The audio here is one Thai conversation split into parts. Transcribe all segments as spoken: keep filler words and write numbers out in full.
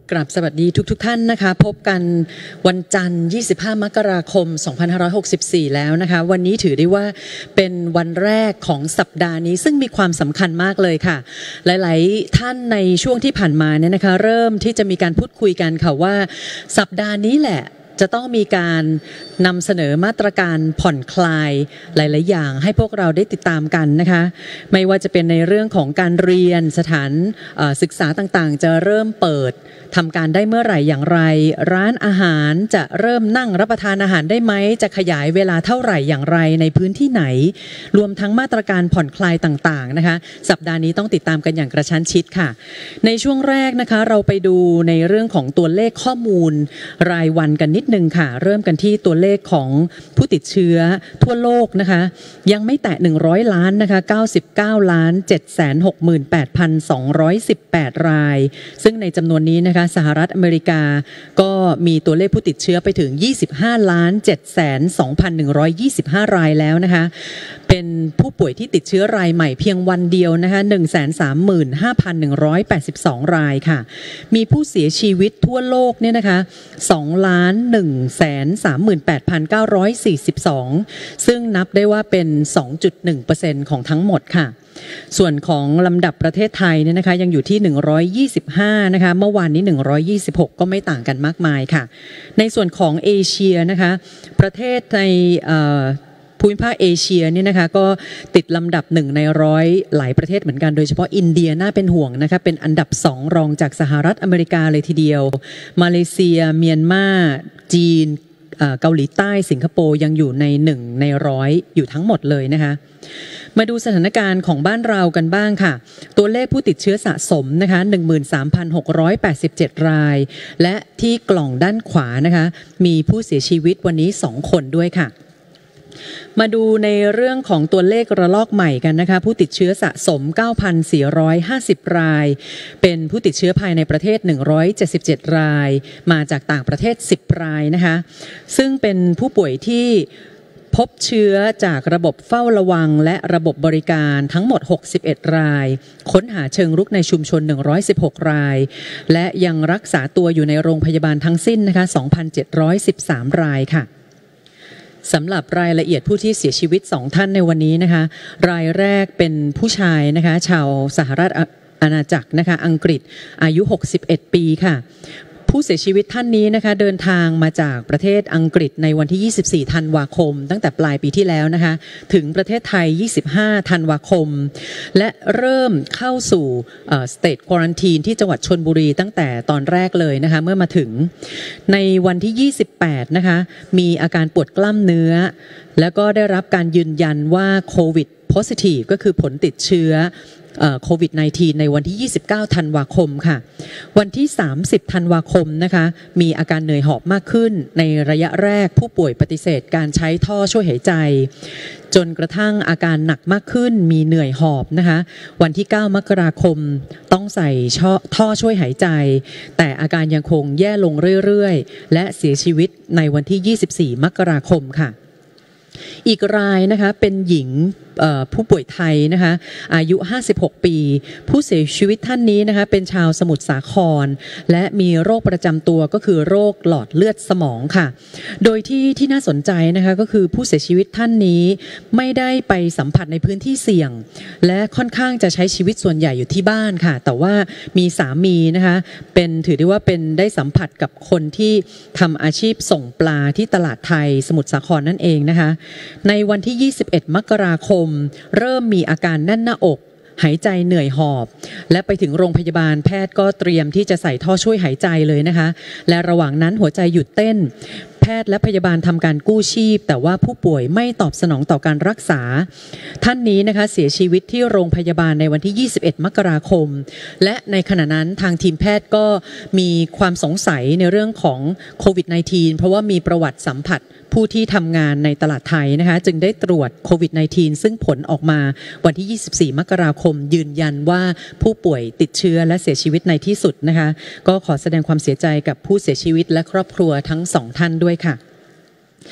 กราบสวัสดีทุกๆ ท, ท่านนะคะพบกันวันจันทร์ยี่สิบห้ามกราคมสองพันห้าร้อยหกสิบสี่แล้วนะคะวันนี้ถือได้ว่าเป็นวันแรกของสัปดาห์นี้ซึ่งมีความสำคัญมากเลยค่ะหลายๆท่านในช่วงที่ผ่านมาเนี่ยนะคะเริ่มที่จะมีการพูดคุยกันค่ะว่าสัปดาห์นี้แหละจะต้องมีการนำเสนอมาตรการผ่อนคลายหลายๆอย่างให้พวกเราได้ติดตามกันนะคะไม่ว่าจะเป็นในเรื่องของการเรียนสถานศึกษาต่างๆจะเริ่มเปิดทำการได้เมื่อไหร่อย่างไรร้านอาหารจะเริ่มนั่งรับประทานอาหารได้ไหมจะขยายเวลาเท่าไหร่อย่างไรในพื้นที่ไหนรวมทั้งมาตรการผ่อนคลายต่างๆนะคะสัปดาห์นี้ต้องติดตามกันอย่างกระชั้นชิดค่ะในช่วงแรกนะคะเราไปดูในเรื่องของตัวเลขข้อมูลรายวันกันนิดนึงค่ะเริ่มกันที่ตัวเลขของผู้ติดเชื้อทั่วโลกนะคะยังไม่แตะหนึ่งร้อยล้านนะคะเก้าสิบเก้าล้านเจ็ดแสนหกหมื่นแปดพันสองร้อยสิบแปดรายซึ่งในจำนวนนี้นะคะสหรัฐอเมริกาก็มีตัวเลขผู้ติดเชื้อไปถึงยี่สิบห้าล้านเจ็ดแสนสองพันหนึ่งร้อยยี่สิบห้ารายแล้วนะคะเป็นผู้ป่วยที่ติดเชื้อรายใหม่เพียงวันเดียวนะคะ หนึ่งแสนสามหมื่นห้าพันหนึ่งร้อยแปดสิบสองรายค่ะมีผู้เสียชีวิตทั่วโลกเนี่ยนะคะสองล้านหนึ่งแสนสามหมื่นแปดพันเก้าร้อยสี่สิบสองซึ่งนับได้ว่าเป็น สองจุดหนึ่งเปอร์เซ็นต์ ของทั้งหมดค่ะส่วนของลำดับประเทศไทยเนี่ยนะคะยังอยู่ที่หนึ่งร้อยยี่สิบห้านะคะเมื่อวานนี้หนึ่งร้อยยี่สิบหกก็ไม่ต่างกันมากมายค่ะในส่วนของเอเชียนะคะประเทศในภูมิภาคเอเชียเนี่ยนะคะก็ติดลำดับหนึ่งในร้อยหลายประเทศเหมือนกันโดยเฉพาะอินเดียน่าเป็นห่วงนะคะเป็นอันดับสองรองจากสหรัฐอเมริกาเลยทีเดียวมาเลเซียเมียนมาจีนเกาหลีใต้สิงคโปร์ยังอยู่ในหนึ่งในร้อยอยู่ทั้งหมดเลยนะคะมาดูสถานการณ์ของบ้านเรากันบ้างค่ะตัวเลขผู้ติดเชื้อสะสมนะคะ หนึ่งหมื่นสามพันหกร้อยแปดสิบเจ็ด รายและที่กล่องด้านขวานะคะมีผู้เสียชีวิตวันนี้สองคนด้วยค่ะมาดูในเรื่องของตัวเลขระลอกใหม่กันนะคะผู้ติดเชื้อสะสม เก้าพันสี่ร้อยห้าสิบ รายเป็นผู้ติดเชื้อภายในประเทศหนึ่งร้อยเจ็ดสิบเจ็ดรายมาจากต่างประเทศสิบรายนะคะซึ่งเป็นผู้ป่วยที่พบเชื้อจากระบบเฝ้าระวังและระบบบริการทั้งหมดหกสิบเอ็ดรายค้นหาเชิงรุกในชุมชนหนึ่งร้อยสิบหกรายและยังรักษาตัวอยู่ในโรงพยาบาลทั้งสิ้นนะคะ สองพันเจ็ดร้อยสิบสาม รายค่ะสำหรับรายละเอียดผู้ที่เสียชีวิตสองท่านในวันนี้นะคะรายแรกเป็นผู้ชายนะคะชาวสหรัฐอาณาจักรนะคะอังกฤษอายุหกสิบเอ็ดปีค่ะผู้เสียชีวิตท่านนี้นะคะเดินทางมาจากประเทศอังกฤษในวันที่ยี่สิบสี่ธันวาคมตั้งแต่ปลายปีที่แล้วนะคะถึงประเทศไทยยี่สิบห้าธันวาคมและเริ่มเข้าสู่สเตทควอรันทีนที่จังหวัดชลบุรีตั้งแต่ตอนแรกเลยนะคะเมื่อมาถึงในวันที่ยี่สิบแปดนะคะมีอาการปวดกล้ามเนื้อแล้วก็ได้รับการยืนยันว่าโควิดโพซิทีฟก็คือผลติดเชื้อโควิด สิบเก้า ในวันที่ยี่สิบเก้าธันวาคมค่ะวันที่สามสิบธันวาคมนะคะมีอาการเหนื่อยหอบมากขึ้นในระยะแรกผู้ป่วยปฏิเสธการใช้ท่อช่วยหายใจจนกระทั่งอาการหนักมากขึ้นมีเหนื่อยหอบนะคะวันที่เก้ามกราคมต้องใส่ท่อช่วยหายใจแต่อาการยังคงแย่ลงเรื่อยๆและเสียชีวิตในวันที่ยี่สิบสี่มกราคมค่ะอีกรายนะคะเป็นหญิงผู้ป่วยไทยนะคะอายุห้าสิบหกปีผู้เสียชีวิตท่านนี้นะคะเป็นชาวสมุทรสาครและมีโรคประจำตัวก็คือโรคหลอดเลือดสมองค่ะโดยที่ที่น่าสนใจนะคะก็คือผู้เสียชีวิตท่านนี้ไม่ได้ไปสัมผัสในพื้นที่เสี่ยงและค่อนข้างจะใช้ชีวิตส่วนใหญ่อยู่ที่บ้านค่ะแต่ว่ามีสามีนะคะเป็นถือได้ว่าเป็นได้สัมผัสกับคนที่ทำอาชีพส่งปลาที่ตลาดไทยสมุทรสาครนั่นเองนะคะในวันที่ยี่สิบเอ็ดมกราคมเริ่มมีอาการแน่นหน้าอกหายใจเหนื่อยหอบและไปถึงโรงพยาบาลแพทย์ก็เตรียมที่จะใส่ท่อช่วยหายใจเลยนะคะและระหว่างนั้นหัวใจหยุดเต้นแพทย์และพยาบาลทำการกู้ชีพแต่ว่าผู้ป่วยไม่ตอบสนองต่อการรักษาท่านนี้นะคะเสียชีวิตที่โรงพยาบาลในวันที่ยี่สิบเอ็ดมกราคมและในขณะนั้นทางทีมแพทย์ก็มีความสงสัยในเรื่องของโควิด สิบเก้า เพราะว่ามีประวัติสัมผัสผู้ที่ทำงานในตลาดไทยนะคะจึงได้ตรวจโควิด สิบเก้า ซึ่งผลออกมาวันที่ยี่สิบสี่มกราคมยืนยันว่าผู้ป่วยติดเชื้อและเสียชีวิตในที่สุดนะคะก็ขอแสดงความเสียใจกับผู้เสียชีวิตและครอบครัวทั้งสองท่านด้วยค่ะ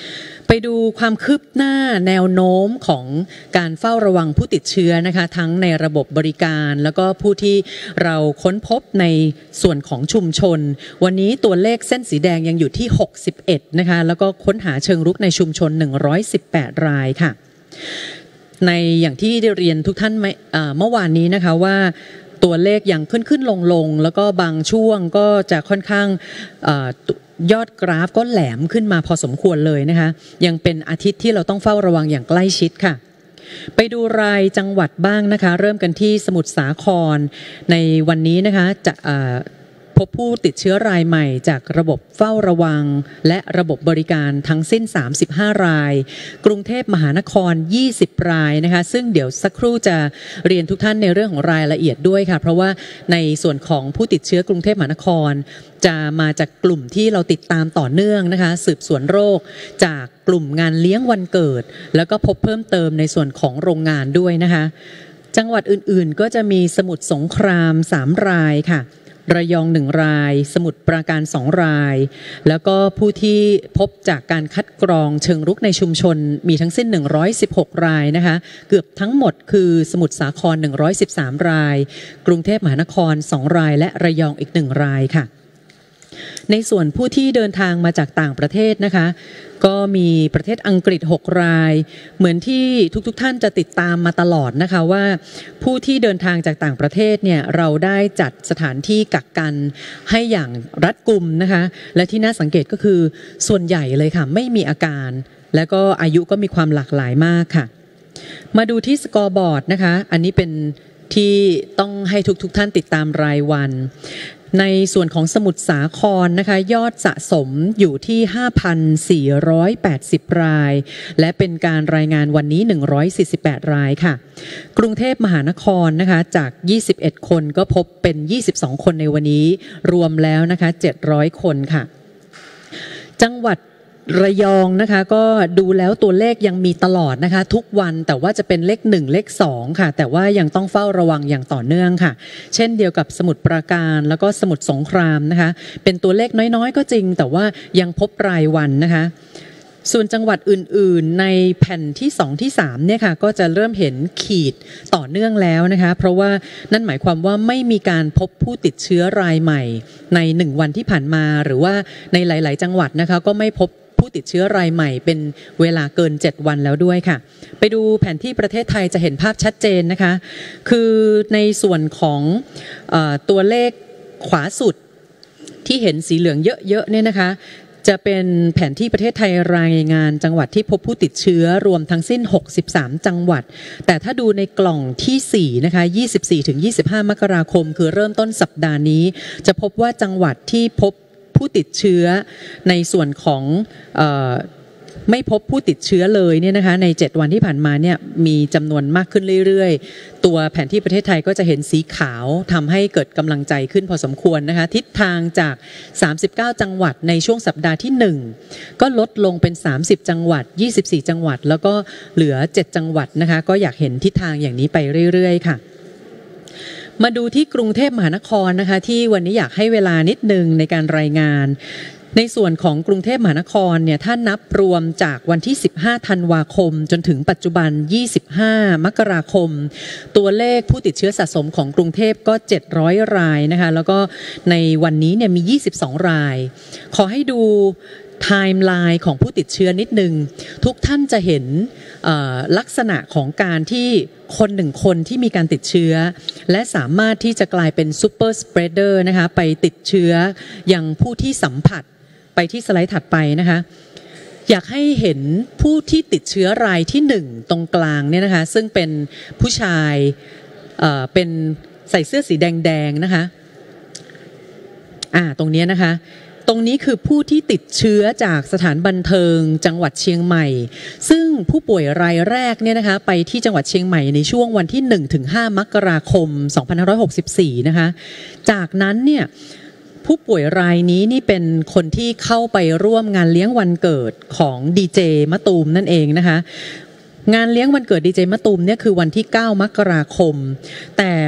ไปดูความคืบหน้าแนวโน้มของการเฝ้าระวังผู้ติดเชื้อนะคะทั้งในระบบบริการแล้วก็ผู้ที่เราค้นพบในส่วนของชุมชนวันนี้ตัวเลขเส้นสีแดงยังอยู่ที่หกสิบเอ็ดนะคะแล้วก็ค้นหาเชิงรุกในชุมชนหนึ่งร้อยสิบแปดรายค่ะในอย่างที่ได้เรียนทุกท่านเมื่อวานนี้นะคะว่าตัวเลขยังขึ้นขึ้นลงลงแล้วก็บางช่วงก็จะค่อนข้างยอดกราฟก็แหลมขึ้นมาพอสมควรเลยนะคะยังเป็นอาทิตย์ที่เราต้องเฝ้าระวังอย่างใกล้ชิดค่ะไปดูรายจังหวัดบ้างนะคะเริ่มกันที่สมุทรสาครในวันนี้นะคะจะพบผู้ติดเชื้อรายใหม่จากระบบเฝ้าระวังและระบบบริการทั้งสิ้นสามสิบห้ารายกรุงเทพมหานครยี่สิบรายนะคะซึ่งเดี๋ยวสักครู่จะเรียนทุกท่านในเรื่องของรายละเอียดด้วยค่ะเพราะว่าในส่วนของผู้ติดเชื้อกรุงเทพมหานครจะมาจากกลุ่มที่เราติดตามต่อเนื่องนะคะสืบสวนโรคจากกลุ่มงานเลี้ยงวันเกิดแล้วก็พบเพิ่มเติมในส่วนของโรงงานด้วยนะคะจังหวัดอื่นๆก็จะมีสมุทรสงครามสามรายค่ะระยองหนึ่งรายสมุทรปราการสองรายแล้วก็ผู้ที่พบจากการคัดกรองเชิงรุกในชุมชนมีทั้งสิ้นหนึ่งร้อยสิบหกรายนะคะเกือบทั้งหมดคือสมุทรสาครหนึ่งร้อยสิบสามรายกรุงเทพมหานครสองรายและระยองอีกหนึ่งรายค่ะในส่วนผู้ที่เดินทางมาจากต่างประเทศนะคะก็มีประเทศอังกฤษหกรายเหมือนที่ทุกๆท่านจะติดตามมาตลอดนะคะว่าผู้ที่เดินทางจากต่างประเทศเนี่ยเราได้จัดสถานที่กักกันให้อย่างรัดกุมนะคะและที่น่าสังเกตก็คือส่วนใหญ่เลยค่ะไม่มีอาการและก็อายุก็มีความหลากหลายมากค่ะมาดูที่สกอร์บอร์ดนะคะอันนี้เป็นที่ต้องให้ทุกๆท่านติดตามรายวันในส่วนของสมุทรสาครนะคะยอดสะสมอยู่ที่ ห้าพันสี่ร้อยแปดสิบ รายและเป็นการรายงานวันนี้หนึ่งร้อยสี่สิบแปดรายค่ะกรุงเทพมหานครนะคะจากยี่สิบเอ็ดคนก็พบเป็นยี่สิบสองคนในวันนี้รวมแล้วนะคะเจ็ดร้อยคนค่ะจังหวัดระยองนะคะก็ดูแล้วตัวเลขยังมีตลอดนะคะทุกวันแต่ว่าจะเป็นเลขหนึ่งเลขสองค่ะแต่ว่ายังต้องเฝ้าระวังอย่างต่อเนื่องค่ะเช่นเดียวกับสมุทรปราการแล้วก็สมุทรสงครามนะคะเป็นตัวเลขน้อยๆก็จริงแต่ว่ายังพบรายวันนะคะส่วนจังหวัดอื่นๆในแผ่นที่สองที่สามเนี่ยค่ะก็จะเริ่มเห็นขีดต่อเนื่องแล้วนะคะเพราะว่านั่นหมายความว่าไม่มีการพบผู้ติดเชื้อรายใหม่ในหนึ่งวันที่ผ่านมาหรือว่าในหลายๆจังหวัดนะคะก็ไม่พบผู้ติดเชื้อรายใหม่เป็นเวลาเกินเจ็ดวันแล้วด้วยค่ะไปดูแผนที่ประเทศไทยจะเห็นภาพชัดเจนนะคะคือในส่วนของเอ่อตัวเลขขวาสุดที่เห็นสีเหลืองเยอะๆเนี่ยนะคะจะเป็นแผนที่ประเทศไทยรายงานจังหวัดที่พบผู้ติดเชื้อรวมทั้งสิ้นหกสิบสามจังหวัดแต่ถ้าดูในกล่องที่สี่นะคะยี่สิบสี่ถึงยี่สิบห้ามกราคมคือเริ่มต้นสัปดาห์นี้จะพบว่าจังหวัดที่พบผู้ติดเชื้อในส่วนของเอ่อไม่พบผู้ติดเชื้อเลยเนี่ยนะคะในเจ็ดวันที่ผ่านมาเนี่ยมีจำนวนมากขึ้นเรื่อยๆตัวแผนที่ประเทศไทยก็จะเห็นสีขาวทำให้เกิดกำลังใจขึ้นพอสมควรนะคะทิศทางจากสามสิบเก้าจังหวัดในช่วงสัปดาห์ที่หนึ่งก็ลดลงเป็นสามสิบจังหวัดยี่สิบสี่จังหวัดแล้วก็เหลือเจ็ดจังหวัดนะคะก็อยากเห็นทิศทางอย่างนี้ไปเรื่อยๆค่ะมาดูที่กรุงเทพมหานครนะคะที่วันนี้อยากให้เวลานิดนึงในการรายงานในส่วนของกรุงเทพมหานครเนี่ยถ้านับรวมจากวันที่สิบห้าธันวาคมจนถึงปัจจุบันยี่สิบห้ามกราคมตัวเลขผู้ติดเชื้อสะสมของกรุงเทพก็เจ็ดร้อยรายนะคะแล้วก็ในวันนี้เนี่ยมียี่สิบสองรายขอให้ดูไทม์ไลน์ของผู้ติดเชื้อนิดนึงทุกท่านจะเห็นลักษณะของการที่คนหนึ่งคนที่มีการติดเชื้อและสามารถที่จะกลายเป็นซูเปอร์สเปรดเดอร์นะคะไปติดเชื้อยังผู้ที่สัมผัสไปที่สไลด์ถัดไปนะคะอยากให้เห็นผู้ที่ติดเชื้อรายที่หนึ่งตรงกลางเนี่ยนะคะซึ่งเป็นผู้ชายเอ่อเป็นใส่เสื้อสีแดงๆนะคะอ่าตรงนี้นะคะตรงนี้คือผู้ที่ติดเชื้อจากสถานบันเทิงจังหวัดเชียงใหม่ซึ่งผู้ป่วยรายแรกเนี่ยนะคะไปที่จังหวัดเชียงใหม่ในช่วงวันที่หนึ่งถึงห้ามกราคมสองพันห้าร้อยหกสิบสี่นะคะจากนั้นเนี่ยผู้ป่วยรายนี้นี่เป็นคนที่เข้าไปร่วมงานเลี้ยงวันเกิดของดีเจมะตูมนั่นเองนะคะงานเลี้ยงวันเกิดดีเจมะตูมเนี่ยคือวันที่เก้ามกราคมแต่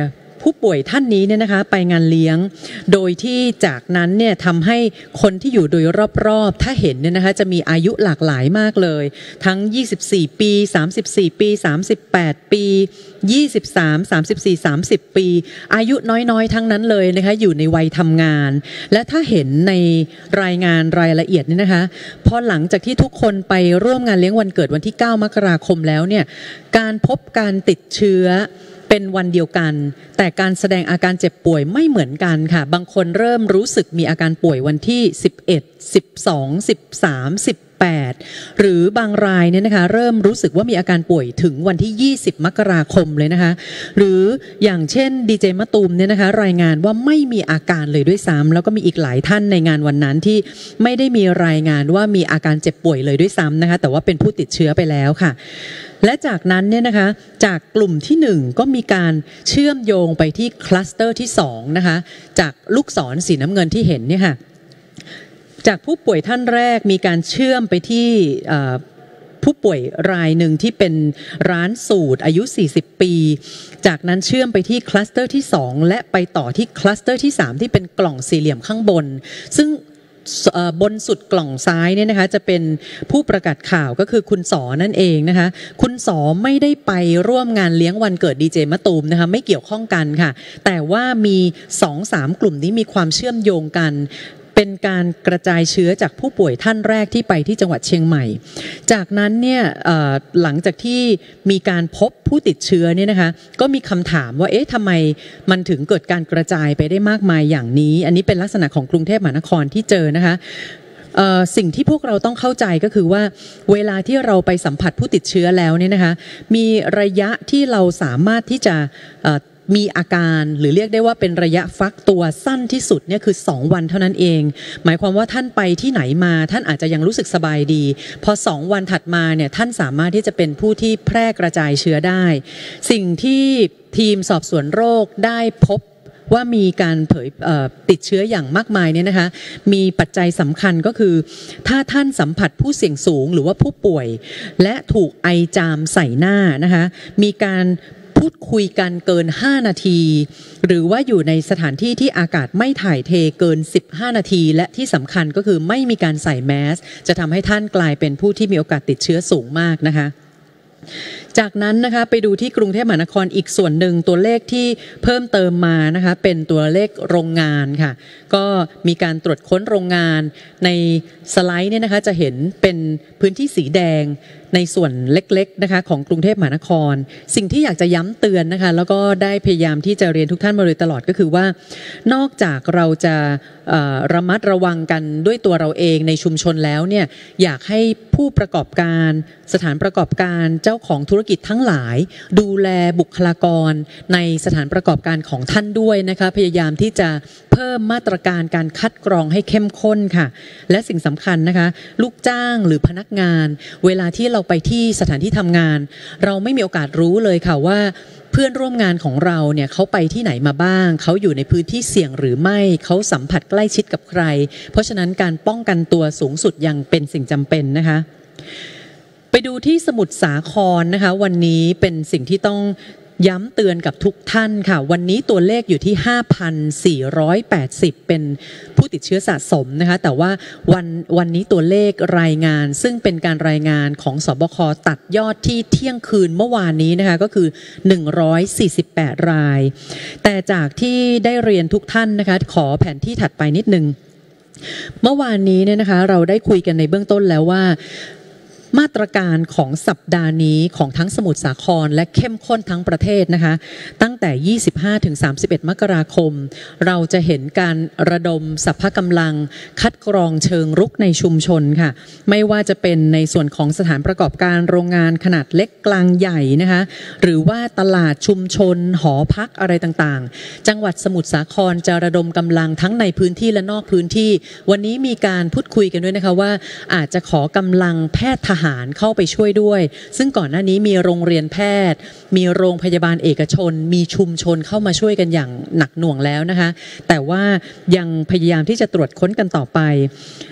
ผู้ป่วยท่านนี้เนี่ยนะคะไปงานเลี้ยงโดยที่จากนั้นเนี่ยทำให้คนที่อยู่โดยรอบๆถ้าเห็นเนี่ยนะคะจะมีอายุหลากหลายมากเลยทั้งยี่สิบสี่ปีสามสิบสี่ปีสามสิบแปดปียี่สิบสาม สามสิบสี่ สามสิบปีอายุน้อยๆทั้งนั้นเลยนะคะอยู่ในวัยทำงานและถ้าเห็นในรายงานรายละเอียดนี่นะคะพอหลังจากที่ทุกคนไปร่วมงานเลี้ยงวันเกิดวันที่เก้ามกราคมแล้วเนี่ยการพบการติดเชื้อเป็นวันเดียวกันแต่การแสดงอาการเจ็บป่วยไม่เหมือนกันค่ะบางคนเริ่มรู้สึกมีอาการป่วยวันที่สิบเอ็ด สิบสอง สิบสาม สิบแปดหรือบางรายเนี่ยนะคะเริ่มรู้สึกว่ามีอาการป่วยถึงวันที่ยี่สิบมกราคมเลยนะคะหรืออย่างเช่นดีเจมะตูมเนี่ยนะคะรายงานว่าไม่มีอาการเลยด้วยซ้ำแล้วก็มีอีกหลายท่านในงานวันนั้นที่ไม่ได้มีรายงานว่ามีอาการเจ็บป่วยเลยด้วยซ้ำนะคะแต่ว่าเป็นผู้ติดเชื้อไปแล้วค่ะและจากนั้นเนี่ยนะคะจากกลุ่มที่หนึ่งก็มีการเชื่อมโยงไปที่คลัสเตอร์ที่สองนะคะจากลูกศรสีน้ำเงินที่เห็นเนี่ยค่ะจากผู้ป่วยท่านแรกมีการเชื่อมไปที่ผู้ป่วยรายหนึ่งที่เป็นร้านสูตรอายุสี่สิบปีจากนั้นเชื่อมไปที่คลัสเตอร์ที่สองและไปต่อที่คลัสเตอร์ที่สามที่เป็นกล่องสี่เหลี่ยมข้างบนซึ่งบนสุดกล่องซ้ายเนี่ยนะคะจะเป็นผู้ประกาศข่าวก็คือคุณสอนั่นเองนะคะคุณสอไม่ได้ไปร่วมงานเลี้ยงวันเกิดดีเจมะตูมนะคะไม่เกี่ยวข้องกันค่ะแต่ว่ามี สองถึงสาม กลุ่มนี้มีความเชื่อมโยงกันเป็นการกระจายเชื้อจากผู้ป่วยท่านแรกที่ไปที่จังหวัดเชียงใหม่จากนั้นเนี่ยหลังจากที่มีการพบผู้ติดเชื้อเนี่ยนะคะก็มีคำถามว่าเอ๊ะทำไมมันถึงเกิดการกระจายไปได้มากมายอย่างนี้อันนี้เป็นลักษณะของกรุงเทพมหานครที่เจอนะคะสิ่งที่พวกเราต้องเข้าใจก็คือว่าเวลาที่เราไปสัมผัสผู้ติดเชื้อแล้วเนี่ยนะคะมีระยะที่เราสามารถที่จะมีอาการหรือเรียกได้ว่าเป็นระยะฟักตัวสั้นที่สุดเนี่ยคือสองวันเท่านั้นเองหมายความว่าท่านไปที่ไหนมาท่านอาจจะยังรู้สึกสบายดีพอสองวันถัดมาเนี่ยท่านสามารถที่จะเป็นผู้ที่แพร่กระจายเชื้อได้สิ่งที่ทีมสอบสวนโรคได้พบว่ามีการเผยติดเชื้ออย่างมากมายเนี่ยนะคะมีปัจจัยสำคัญก็คือถ้าท่านสัมผัสผู้เสี่ยงสูงหรือว่าผู้ป่วยและถูกไอจามใส่หน้านะคะมีการพูดคุยกันเกินห้านาทีหรือว่าอยู่ในสถานที่ที่อากาศไม่ถ่ายเทเกินสิบห้านาทีและที่สำคัญก็คือไม่มีการใส่แมสจะทำให้ท่านกลายเป็นผู้ที่มีโอกาสติดเชื้อสูงมากนะคะจากนั้นนะคะไปดูที่กรุงเทพมหานครอีกส่วนหนึ่งตัวเลขที่เพิ่มเติมมานะคะเป็นตัวเลขโรงงานค่ะก็มีการตรวจค้นโรงงานในสไลด์เนี่ยนะคะจะเห็นเป็นพื้นที่สีแดงในส่วนเล็กๆนะคะของกรุงเทพมหานครสิ่งที่อยากจะย้ำเตือนนะคะแล้วก็ได้พยายามที่จะเรียนทุกท่านมาโดยตลอดก็คือว่านอกจากเราจะระมัดระวังกันด้วยตัวเราเองในชุมชนแล้วเนี่ยอยากให้ผู้ประกอบการสถานประกอบการเจ้าของธุรกิจทั้งหลายดูแลบุคลากรในสถานประกอบการของท่านด้วยนะคะพยายามที่จะเพิ่มมาตรการการคัดกรองให้เข้มข้นค่ะและสิ่งสำคัญนะคะลูกจ้างหรือพนักงานเวลาที่เราไปที่สถานที่ทำงานเราไม่มีโอกาสรู้เลยค่ะว่าเพื่อนร่วมงานของเราเนี่ยเขาไปที่ไหนมาบ้างเขาอยู่ในพื้นที่เสี่ยงหรือไม่เขาสัมผัสใกล้ชิดกับใครเพราะฉะนั้นการป้องกันตัวสูงสุดยังเป็นสิ่งจำเป็นนะคะไปดูที่สมุทรสาครนะคะวันนี้เป็นสิ่งที่ต้องย้ำเตือนกับทุกท่านค่ะวันนี้ตัวเลขอยู่ที่ ห้าพันสี่ร้อยแปดสิบ เป็นผู้ติดเชื้อสะสมนะคะแต่ว่าวันวันนี้ตัวเลขรายงานซึ่งเป็นการรายงานของสบคตัดยอดที่เที่ยงคืนเมื่อวานนี้นะคะก็คือหนึ่งร้อยสี่สิบแปดรายแต่จากที่ได้เรียนทุกท่านนะคะขอแผนที่ถัดไปนิดนึงเมื่อวานนี้เนี่ยนะคะเราได้คุยกันในเบื้องต้นแล้วว่ามาตรการของสัปดาห์นี้ของทั้งสมุทรสาครและเข้มข้นทั้งประเทศนะคะตั้งแต่ ยี่สิบห้าถึงสามสิบเอ็ด มกราคมเราจะเห็นการระดมสรรพกำลังคัดกรองเชิงรุกในชุมชนค่ะไม่ว่าจะเป็นในส่วนของสถานประกอบการโรงงานขนาดเล็กกลางใหญ่นะคะหรือว่าตลาดชุมชนหอพักอะไรต่างๆจังหวัดสมุทรสาครจะระดมกำลังทั้งในพื้นที่และนอกพื้นที่วันนี้มีการพูดคุยกันด้วยนะคะว่าอาจจะขอกำลังแพทย์ทหารเข้าไปช่วยด้วยซึ่งก่อนหน้านี้มีโรงเรียนแพทย์มีโรงพยาบาลเอกชนมีชุมชนเข้ามาช่วยกันอย่างหนักหน่วงแล้วนะคะแต่ว่ายังพยายามที่จะตรวจค้นกันต่อไป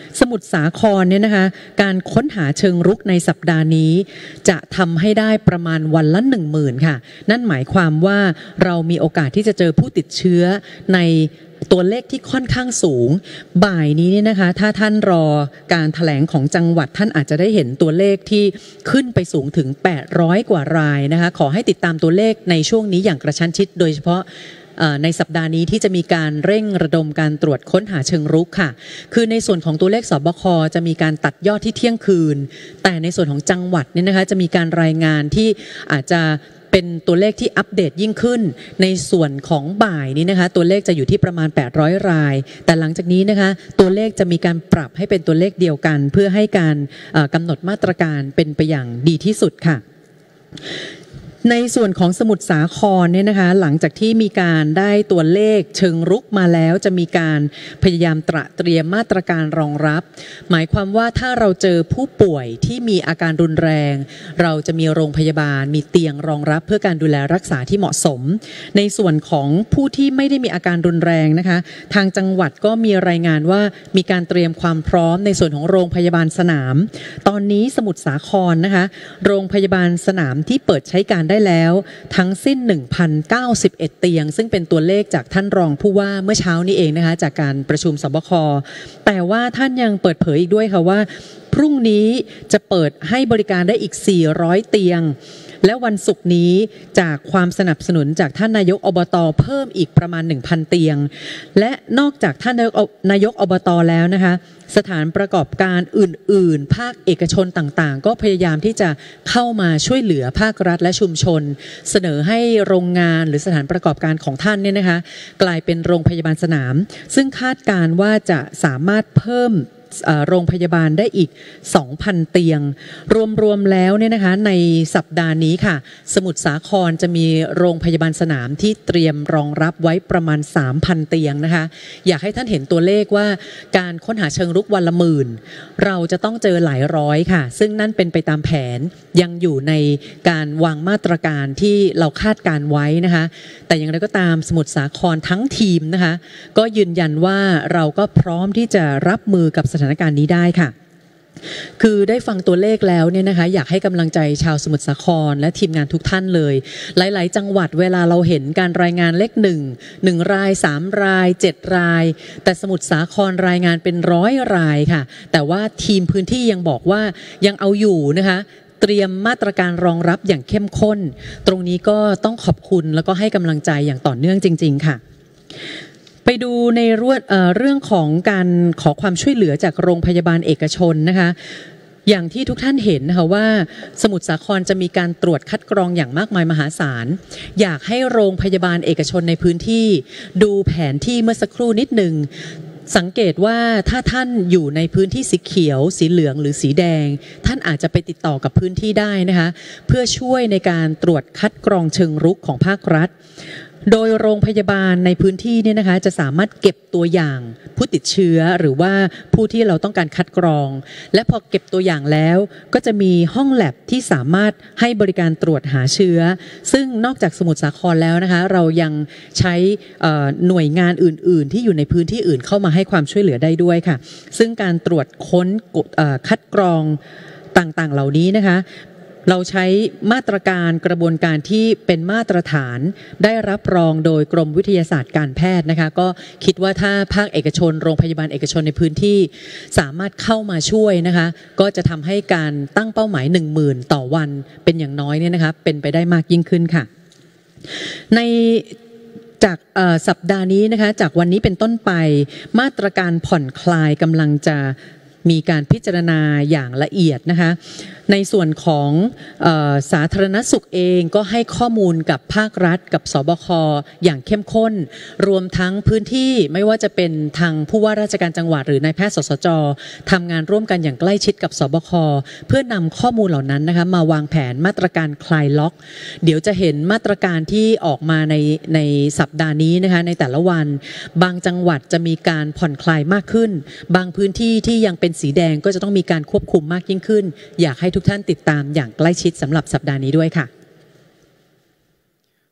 สมุทรสาครเนี่ยนะคะการค้นหาเชิงรุกในสัปดาห์นี้จะทำให้ได้ประมาณวันละหนึ่งหมื่นค่ะนั่นหมายความว่าเรามีโอกาสที่จะเจอผู้ติดเชื้อในตัวเลขที่ค่อนข้างสูงบ่ายนี้เนี่ยนะคะถ้าท่านรอการแถลงของจังหวัดท่านอาจจะได้เห็นตัวเลขที่ขึ้นไปสูงถึงแปดร้อยกว่ารายนะคะขอให้ติดตามตัวเลขในช่วงนี้อย่างกระชั้นชิดโดยเฉพาะในสัปดาห์นี้ที่จะมีการเร่งระดมการตรวจค้นหาเชิงรุกค่ะคือในส่วนของตัวเลขสบคจะมีการตัดยอดที่เที่ยงคืนแต่ในส่วนของจังหวัดเนี่ยนะคะจะมีการรายงานที่อาจจะเป็นตัวเลขที่อัปเดตยิ่งขึ้นในส่วนของบ่ายนี้นะคะตัวเลขจะอยู่ที่ประมาณแปดร้อยรายแต่หลังจากนี้นะคะตัวเลขจะมีการปรับให้เป็นตัวเลขเดียวกันเพื่อให้การกำหนดมาตรการเป็นไปอย่างดีที่สุดค่ะในส่วนของสมุทรสาครเนี่ยนะคะหลังจากที่มีการได้ตัวเลขเชิงรุกมาแล้วจะมีการพยายามตระเตรียมมาตรการรองรับหมายความว่าถ้าเราเจอผู้ป่วยที่มีอาการรุนแรงเราจะมีโรงพยาบาลมีเตียงรองรับเพื่อการดูแลรักษาที่เหมาะสมในส่วนของผู้ที่ไม่ได้มีอาการรุนแรงนะคะทางจังหวัดก็มีรายงานว่ามีการเตรียมความพร้อมในส่วนของโรงพยาบาลสนามตอนนี้สมุทรสาครนะคะโรงพยาบาลสนามที่เปิดใช้การได้แล้วทั้งสิ้น หนึ่งพันเก้าสิบเอ็ด เตียงซึ่งเป็นตัวเลขจากท่านรองผู้ว่าเมื่อเช้านี้เองนะคะจากการประชุมสบคแต่ว่าท่านยังเปิดเผยอีกด้วยค่ะว่าพรุ่งนี้จะเปิดให้บริการได้อีกสี่ร้อยเตียงและวันศุกร์นี้จากความสนับสนุนจากท่านนายกอบต.เพิ่มอีกประมาณ หนึ่งพัน เตียงและนอกจากท่านนายกอบต.แล้วนะคะสถานประกอบการอื่นๆภาคเอกชนต่างๆก็พยายามที่จะเข้ามาช่วยเหลือภาครัฐและชุมชนเสนอให้โรงงานหรือสถานประกอบการของท่านเนี่ยนะคะกลายเป็นโรงพยาบาลสนามซึ่งคาดการณ์ว่าจะสามารถเพิ่มโรงพยาบาลได้อีก สองพัน เตียงรวมๆแล้วเนี่ยนะคะในสัปดาห์นี้ค่ะสมุทรสาครจะมีโรงพยาบาลสนามที่เตรียมรองรับไว้ประมาณ สามพัน เตียงนะคะอยากให้ท่านเห็นตัวเลขว่าการค้นหาเชิงรุกวันละหมื่นเราจะต้องเจอหลายร้อยค่ะซึ่งนั่นเป็นไปตามแผนยังอยู่ในการวางมาตรการที่เราคาดการไว้นะคะแต่อย่างไรก็ตามสมุทรสาครทั้งทีมนะคะก็ยืนยันว่าเราก็พร้อมที่จะรับมือกับสถานการณ์นี้ได้ค่ะคือได้ฟังตัวเลขแล้วเนี่ยนะคะอยากให้กำลังใจชาวสมุทรสาครและทีมงานทุกท่านเลยหลายๆจังหวัดเวลาเราเห็นการรายงานเลขหนึ่ง หนึ่งรายสามรายเจ็ดรายแต่สมุทรสาครรายงานเป็นร้อยรายค่ะแต่ว่าทีมพื้นที่ยังบอกว่ายังเอาอยู่นะคะเตรียมมาตรการรองรับอย่างเข้มข้นตรงนี้ก็ต้องขอบคุณแล้วก็ให้กำลังใจอย่างต่อเนื่องจริงๆค่ะไปดูในเรื่องเรื่องของการขอความช่วยเหลือจากโรงพยาบาลเอกชนนะคะอย่างที่ทุกท่านเห็นนะคะว่าสมุทรสาครจะมีการตรวจคัดกรองอย่างมากมายมหาศาลอยากให้โรงพยาบาลเอกชนในพื้นที่ดูแผนที่เมื่อสักครู่นิดหนึ่งสังเกตว่าถ้าท่านอยู่ในพื้นที่สีเขียวสีเหลืองหรือสีแดงท่านอาจจะไปติดต่อกับพื้นที่ได้นะคะเพื่อช่วยในการตรวจคัดกรองเชิงรุกของภาครัฐโดยโรงพยาบาลในพื้นที่เนี่ยนะคะจะสามารถเก็บตัวอย่างผู้ติดเชื้อหรือว่าผู้ที่เราต้องการคัดกรองและพอเก็บตัวอย่างแล้วก็จะมีห้องแลบที่สามารถให้บริการตรวจหาเชื้อซึ่งนอกจากสมุทรสาครแล้วนะคะเรายังใช้หน่วยงานอื่นๆที่อยู่ในพื้นที่อื่นเข้ามาให้ความช่วยเหลือได้ด้วยค่ะซึ่งการตรวจค้นคัดกรองต่างๆเหล่านี้นะคะเราใช้มาตรการกระบวนการที่เป็นมาตรฐานได้รับรองโดยกรมวิทยาศาสตร์การแพทย์นะคะก็คิดว่าถ้าภาคเอกชนโรงพยาบาลเอกชนในพื้นที่สามารถเข้ามาช่วยนะคะก็จะทำให้การตั้งเป้าหมาย หนึ่งหมื่น ต่อวันเป็นอย่างน้อยเนี่ยนะคะเป็นไปได้มากยิ่งขึ้นค่ะในจากสัปดาห์นี้นะคะจากวันนี้เป็นต้นไปมาตรการผ่อนคลายกำลังจะมีการพิจารณาอย่างละเอียดนะคะในส่วนของเอ่อสาธารณสุขเองก็ให้ข้อมูลกับภาครัฐกับสบคอย่างเข้มข้นรวมทั้งพื้นที่ไม่ว่าจะเป็นทางผู้ว่าราชการจังหวัดหรือนายแพทย์สสจทำงานร่วมกันอย่างใกล้ชิดกับสบคเพื่อนำข้อมูลเหล่านั้นนะคะมาวางแผนมาตรการคลายล็อกเดี๋ยวจะเห็นมาตรการที่ออกมาในในสัปดาห์นี้นะคะในแต่ละวันบางจังหวัดจะมีการผ่อนคลายมากขึ้นบางพื้นที่ที่ยังเป็นสีแดงก็จะต้องมีการควบคุมมากยิ่งขึ้นอยากให้ทุกท่านติดตามอย่างใกล้ชิดสำหรับสัปดาห์นี้ด้วยค่ะ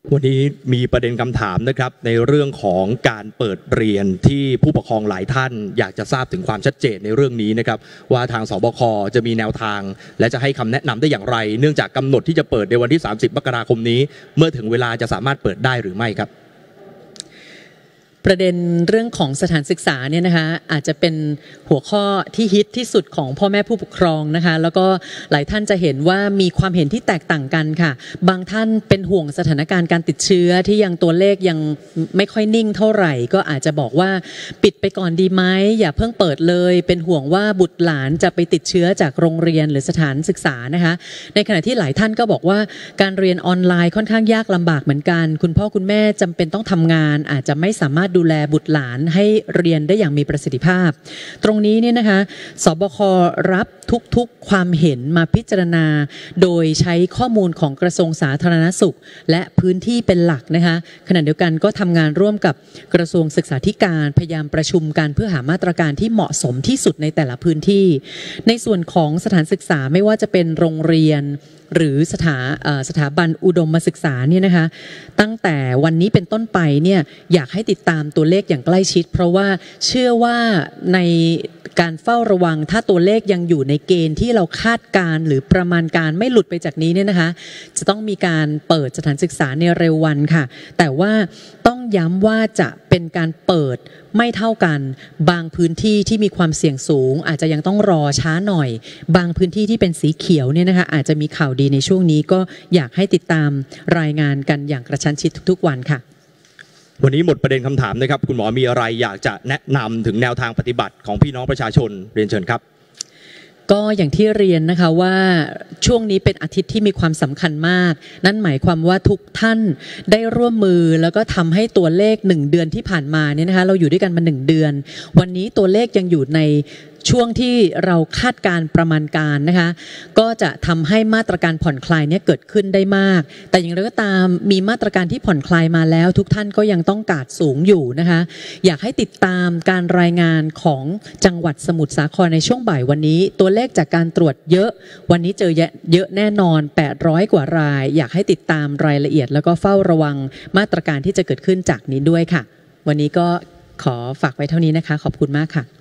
วันนี้มีประเด็นคำถามนะครับในเรื่องของการเปิดเรียนที่ผู้ปกครองหลายท่านอยากจะทราบถึงความชัดเจนในเรื่องนี้นะครับว่าทางสบคจะมีแนวทางและจะให้คำแนะนำได้อย่างไรเนื่องจากกำหนดที่จะเปิดในวันที่สามสิบมกราคมนี้เมื่อถึงเวลาจะสามารถเปิดได้หรือไม่ครับประเด็นเรื่องของสถานศึกษาเนี่ยนะคะอาจจะเป็นหัวข้อที่ฮิตที่สุดของพ่อแม่ผู้ปกครองนะคะแล้วก็หลายท่านจะเห็นว่ามีความเห็นที่แตกต่างกันค่ะบางท่านเป็นห่วงสถานการณ์การติดเชื้อที่ยังตัวเลขยังไม่ค่อยนิ่งเท่าไหร่ก็อาจจะบอกว่าปิดไปก่อนดีไหมอย่าเพิ่งเปิดเลยเป็นห่วงว่าบุตรหลานจะไปติดเชื้อจากโรงเรียนหรือสถานศึกษานะคะในขณะที่หลายท่านก็บอกว่าการเรียนออนไลน์ค่อนข้างยากลำบากเหมือนกันคุณพ่อคุณแม่จำเป็นต้องทำงานอาจจะไม่สามารถดูแลบุตรหลานให้เรียนได้อย่างมีประสิทธิภาพตรงนี้เนี่ยนะคะสบครับทุกๆความเห็นมาพิจารณาโดยใช้ข้อมูลของกระทรวงสาธารณสุขและพื้นที่เป็นหลักนะคะขณะเดียวกันก็ทำงานร่วมกับกระทรวงศึกษาธิการพยายามประชุมกันเพื่อหามาตรการที่เหมาะสมที่สุดในแต่ละพื้นที่ในส่วนของสถานศึกษาไม่ว่าจะเป็นโรงเรียนหรือสถาสถาบันอุดมศึกษาเนี่ยนะคะตั้งแต่วันนี้เป็นต้นไปเนี่ยอยากให้ติดตามตัวเลขอย่างใกล้ชิดเพราะว่าเชื่อว่าในการเฝ้าระวังถ้าตัวเลขยังอยู่ในเกณฑ์ที่เราคาดการหรือประมาณการไม่หลุดไปจากนี้เนี่ยนะคะจะต้องมีการเปิดสถานศึกษาในเร็ววันค่ะแต่ว่าต้องย้ำว่าจะเป็นการเปิดไม่เท่ากันบางพื้นที่ที่มีความเสี่ยงสูงอาจจะยังต้องรอช้าหน่อยบางพื้นที่ที่เป็นสีเขียวเนี่ยนะคะอาจจะมีข่าวดีในช่วงนี้ก็อยากให้ติดตามรายงานกันอย่างกระชั้นชิดทุกๆวันค่ะวันนี้หมดประเด็นคำถามนะครับคุณหมอมีอะไรอยากจะแนะนำถึงแนวทางปฏิบัติของพี่น้องประชาชนเรียนเชิญครับก็อย่างที่เรียนนะคะว่าช่วงนี้เป็นอาทิตย์ที่มีความสำคัญมากนั่นหมายความว่าทุกท่านได้ร่วมมือแล้วก็ทำให้ตัวเลขหนึ่งเดือนที่ผ่านมาเนี่ยนะคะเราอยู่ด้วยกันมาหนึ่งเดือนวันนี้ตัวเลขยังอยู่ในช่วงที่เราคาดการประมาณการนะคะก็จะทำให้มาตรการผ่อนคลายเนี่ยเกิดขึ้นได้มากแต่อย่างไรก็ตามมีมาตรการที่ผ่อนคลายมาแล้วทุกท่านก็ยังต้องกาดสูงอยู่นะคะอยากให้ติดตามการรายงานของจังหวัดสมุทรสาครในช่วงบ่ายวันนี้ตัวเลขจากการตรวจเยอะวันนี้เจอเยอะแน่นอนแปดร้อยกว่ารายอยากให้ติดตามรายละเอียดแล้วก็เฝ้าระวังมาตรการที่จะเกิดขึ้นจากนี้ด้วยค่ะวันนี้ก็ขอฝากไว้เท่านี้นะคะขอบคุณมากค่ะ